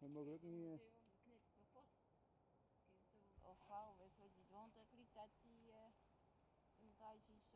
We mogen ook niet... knip kapot. Of vrouw, weet je, die woont ook niet dat die een thuis is.